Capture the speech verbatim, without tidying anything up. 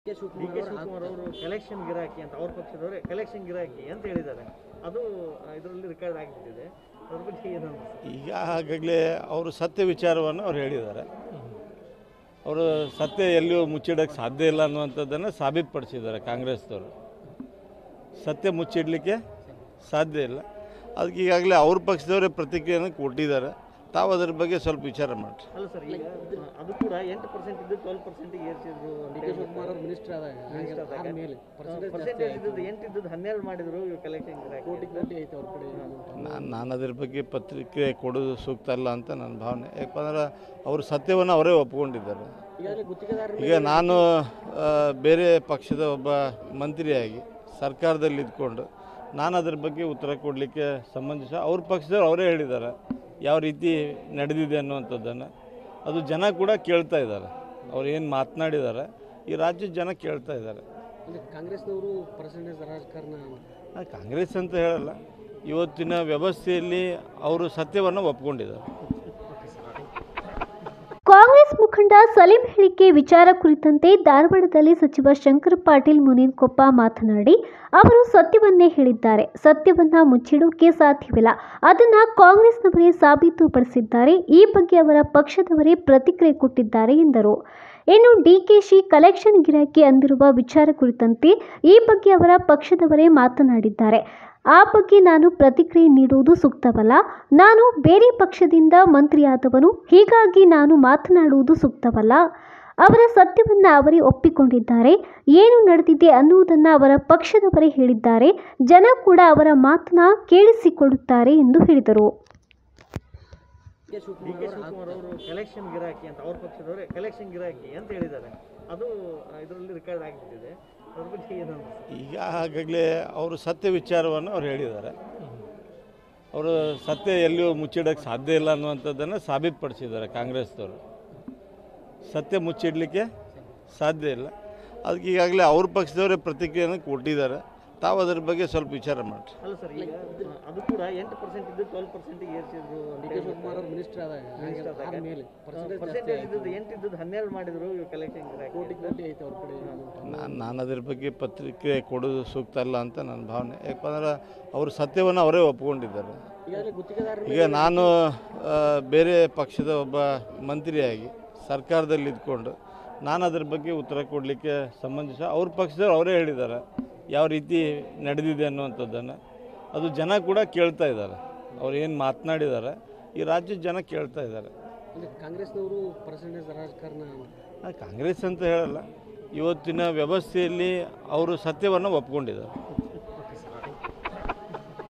D K Shivakumar ಅವರು election ಗಿರಾಕಿ ಅಂತ ಅವ್ರ ಪಕ್ಷದವರು ಎಲೆಕ್ಷನ್ ಗಿರಾಕಿ ಅಂತ ಹೇಳಿದ್ದಾರೆ. ಅದು ಇದರಲ್ಲಿ ರೆಕಾರ್ಡ್ ಆಗಿಬಿಟ್ಟಿದೆ. ಅದ್ರ ಬಗ್ಗೆ ಏನು ಈಗ ಆಗಾಗಲೇ ಅವರು ಸತ್ಯ ವಿಚಾರವನ್ನು ಅವ್ರು ಹೇಳಿದ್ದಾರೆ. ಅವರು ಸತ್ಯ ಎಲ್ಲಿಯೂ ಮುಚ್ಚಿಡೋಕ್ಕೆ ಸಾಧ್ಯ ಇಲ್ಲ ಅನ್ನುವಂಥದ್ದನ್ನು ಸಾಬೀತುಪಡಿಸಿದ್ದಾರೆ. ಕಾಂಗ್ರೆಸ್ದವರು ಸತ್ಯ ಮುಚ್ಚಿಡಲಿಕ್ಕೆ ಸಾಧ್ಯ ಇಲ್ಲ. ಅದಕ್ಕೆ ಈಗಾಗಲೇ ಅವ್ರ ಪಕ್ಷದವರೇ ಪ್ರತಿಕ್ರಿಯೆಯನ್ನು ಕೊಟ್ಟಿದ್ದಾರೆ. ತಾವು ಅದರ ಬಗ್ಗೆ ಸ್ವಲ್ಪ ವಿಚಾರ ಮಾಡಿ. ಅಲ್ಲ ಸರ್, ಈಗ ಅದು ಕೂಡ ಎಂಟು ಪರ್ಸೆಂಟ್ ಇದ್ದು ಟ್ವೆಲ್ ಪರ್ಸೆಂಟಿಗೆ ಏರಿಸಿದ್ರು. ಡಿ ಕೆ ಶಿವಕುಮಾರ್ ಅವರು ಮಿನಿಸ್ಟರ್ ಆದಾಗ ಮೇಲೆ ಪರ್ಸೆಂಟೇಜ್ ಇದ್ದದ್ದು ಎಂಟು ಇದ್ದದ್ದು ಹನ್ನೆರಡು ಮಾಡಿದ್ರು. ಕಲೆಕ್ಷನ್ ಕೋಟಿ ಕೋಟಿ ಐತೆ ಅವ್ರ ಕಡೆ. ನಾನು ನಾನು ಅದ್ರ ಬಗ್ಗೆ ಪತ್ರಿಕೆ ಕೊಡೋದು ಸೂಕ್ತ ಅಲ್ಲ ಅಂತ ನನ್ನ ಭಾವನೆ. ಯಾಕಂದ್ರೆ ಅವರು ಸತ್ಯವನ್ನು ಅವರೇ ಒಪ್ಕೊಂಡಿದ್ದಾರೆ. ಈಗ ನಾನು ಬೇರೆ ಪಕ್ಷದ ಒಬ್ಬ ಮಂತ್ರಿಯಾಗಿ ಸರ್ಕಾರದಲ್ಲಿ ಇದ್ಕೊಂಡು ನಾನು ಅದ್ರ ಬಗ್ಗೆ ಉತ್ತರ ಕೊಡಲಿಕ್ಕೆ ಸಂಬಂಧಿಸ ಅವ್ರ ಪಕ್ಷದವ್ರು ಅವರೇ ಹೇಳಿದ್ದಾರೆ ಯಾವ ರೀತಿ ನಡೆದಿದೆ ಅನ್ನುವಂಥದ್ದನ್ನು. ಅದು ಜನ ಕೂಡ ಕೇಳ್ತಾ ಇದ್ದಾರೆ. ಅವ್ರು ಏನು ಮಾತನಾಡಿದ್ದಾರೆ ಈ ರಾಜ್ಯದ ಜನ ಕೇಳ್ತಾ ಇದ್ದಾರೆ. ಕಾಂಗ್ರೆಸ್ನವರು ಪರ್ಸೆಂಟೇಜ್ ರಾಜಕಾರಣ ಕಾಂಗ್ರೆಸ್ ಅಂತ ಹೇಳಲ್ಲ, ಇವತ್ತಿನ ವ್ಯವಸ್ಥೆಯಲ್ಲಿ ಅವರು ಸತ್ಯವನ್ನು ಒಪ್ಕೊಂಡಿದ್ದಾರೆ. ಕಾಂಗ್ರೆಸ್ ಮುಖಂಡ ಸಲೀಂ ಹೇಳಿಕೆ ವಿಚಾರ ಕುರಿತಂತೆ ಧಾರವಾಡದಲ್ಲಿ ಸಚಿವ ಶಂಕರ ಪಾಟೀಲ್ ಮುನೇನಕೊಪ್ಪ ಮಾತನಾಡಿ, ಅವರು ಸತ್ಯವನ್ನೇ ಹೇಳಿದ್ದಾರೆ. ಸತ್ಯವನ್ನ ಮುಚ್ಚಿಡೋಕೆ ಸಾಧ್ಯವಿಲ್ಲ. ಅದನ್ನ ಕಾಂಗ್ರೆಸ್ನವರೇ ಸಾಬೀತುಪಡಿಸಿದ್ದಾರೆ. ಈ ಬಗ್ಗೆ ಅವರ ಪಕ್ಷದವರೇ ಪ್ರತಿಕ್ರಿಯೆ ಕೊಟ್ಟಿದ್ದಾರೆ ಎಂದರು. ಇನ್ನು ಡಿಕೆಶಿ ಕಲೆಕ್ಷನ್ ಗಿರಾಕಿ ಅಂದಿರುವ ವಿಚಾರ ಕುರಿತಂತೆ ಈ ಬಗ್ಗೆ ಅವರ ಪಕ್ಷದವರೇ ಮಾತನಾಡಿದ್ದಾರೆ. ಆ ಬಗ್ಗೆ ನಾನು ಪ್ರತಿಕ್ರಿಯೆ ನೀಡುವುದು ಸೂಕ್ತವಲ್ಲ. ನಾನು ಬೇರೆ ಪಕ್ಷದಿಂದ ಮಂತ್ರಿಯಾದವನು, ಹೀಗಾಗಿ ನಾನು ಮಾತನಾಡುವುದು ಸೂಕ್ತವಲ್ಲ. ಅವರ ಸತ್ಯವನ್ನು ಅವರೇ ಒಪ್ಪಿಕೊಂಡಿದ್ದಾರೆ. ಏನು ನಡೆದಿದೆ ಅನ್ನುವುದನ್ನು ಅವರ ಪಕ್ಷದವರೇ ಹೇಳಿದ್ದಾರೆ. ಜನ ಕೂಡ ಅವರ ಮಾತನ್ನ ಕೇಳಿಸಿಕೊಳ್ಳುತ್ತಾರೆ ಎಂದು ಹೇಳಿದರು. ಡಿ ಕೆ ಶಿವಕುಮಾರ್ ಅವರು ಎಲೆಕ್ಷನ್ ಗಿರಾಕಿ ಅಂತ ಅವ್ರ ಪಕ್ಷದವರು ಎಲೆಕ್ಷನ್ ಗಿರಾಕಿ ಅಂತ ಹೇಳಿದ್ದಾರೆ. ಅದು ಇದರಲ್ಲಿ ರೆಕಾರ್ಡ್ ಆಗಿಬಿಟ್ಟಿದೆ. ಅದ್ರ ಬಗ್ಗೆ ಏನು ಈಗ ಆಗಾಗಲೇ ಅವರು ಸತ್ಯ ವಿಚಾರವನ್ನು ಅವ್ರು ಹೇಳಿದ್ದಾರೆ. ಅವರು ಸತ್ಯ ಎಲ್ಲಿಯೂ ಮುಚ್ಚಿಡೋಕ್ಕೆ ಸಾಧ್ಯ ಇಲ್ಲ ಅನ್ನುವಂಥದ್ದನ್ನು ಸಾಬೀತುಪಡಿಸಿದ್ದಾರೆ. ಕಾಂಗ್ರೆಸ್ದವರು ಸತ್ಯ ಮುಚ್ಚಿಡಲಿಕ್ಕೆ ಸಾಧ್ಯ ಇಲ್ಲ. ಅದಕ್ಕೆ ಈಗಾಗಲೇ ಅವ್ರ ಪಕ್ಷದವರೇ ಪ್ರತಿಕ್ರಿಯೆಯನ್ನು ಕೊಟ್ಟಿದ್ದಾರೆ. ತಾವು ಅದರ ಬಗ್ಗೆ ಸ್ವಲ್ಪ ವಿಚಾರ ಮಾಡಿ. ಅಲ್ಲ ಸರ್, ಈಗ ಅದು ಕೂಡ ಎಂಟು ಪರ್ಸೆಂಟ್ ಇದ್ದು ಟ್ವೆಲ್ ಪರ್ಸೆಂಟಿಗೆ ಏರಿಸಿದ್ರು. ಡಿ ಕೆ ಶಿವಕುಮಾರ್ ಅವರು ಮಿನಿಸ್ಟರ್ ಆದಾಗ ಮೇಲೆ ಪರ್ಸೆಂಟೇಜ್ ಇದ್ದದ್ದು ಎಂಟು ಇದ್ದದ್ದು ಹನ್ನೆರಡು ಮಾಡಿದ್ರು. ಕಲೆಕ್ಷನ್ ಕೋಟಿ ಕೋಟಿ ಐತೆ ಅವ್ರ ಕಡೆ. ನಾನು ನಾನು ಅದ್ರ ಬಗ್ಗೆ ಪತ್ರಿಕೆ ಕೊಡೋದು ಸೂಕ್ತ ಅಲ್ಲ ಅಂತ ನನ್ನ ಭಾವನೆ. ಯಾಕಂದ್ರೆ ಅವರು ಸತ್ಯವನ್ನು ಅವರೇ ಒಪ್ಕೊಂಡಿದ್ದಾರೆ. ಈಗ ನಾನು ಬೇರೆ ಪಕ್ಷದ ಒಬ್ಬ ಮಂತ್ರಿಯಾಗಿ ಸರ್ಕಾರದಲ್ಲಿ ಇದ್ಕೊಂಡು ನಾನು ಅದ್ರ ಬಗ್ಗೆ ಉತ್ತರ ಕೊಡಲಿಕ್ಕೆ ಸಂಬಂಧಿಸ ಅವ್ರ ಪಕ್ಷದವ್ರು ಅವರೇ ಹೇಳಿದ್ದಾರೆ ಯಾವ ರೀತಿ ನಡೆದಿದೆ ಅನ್ನುವಂಥದ್ದನ್ನು. ಅದು ಜನ ಕೂಡ ಕೇಳ್ತಾ ಇದ್ದಾರೆ. ಅವ್ರು ಏನು ಮಾತನಾಡಿದ್ದಾರೆ ಈ ರಾಜ್ಯದ ಜನ ಕೇಳ್ತಾ ಇದ್ದಾರೆ. ಕಾಂಗ್ರೆಸ್ನವರು ಪರ್ಸೆಂಟೇಜ್ ರಾಜಕಾರಣ ಕಾಂಗ್ರೆಸ್ ಅಂತ ಹೇಳಲ್ಲ, ಇವತ್ತಿನ ವ್ಯವಸ್ಥೆಯಲ್ಲಿ ಅವರು ಸತ್ಯವನ್ನು ಒಪ್ಕೊಂಡಿದ್ದಾರೆ.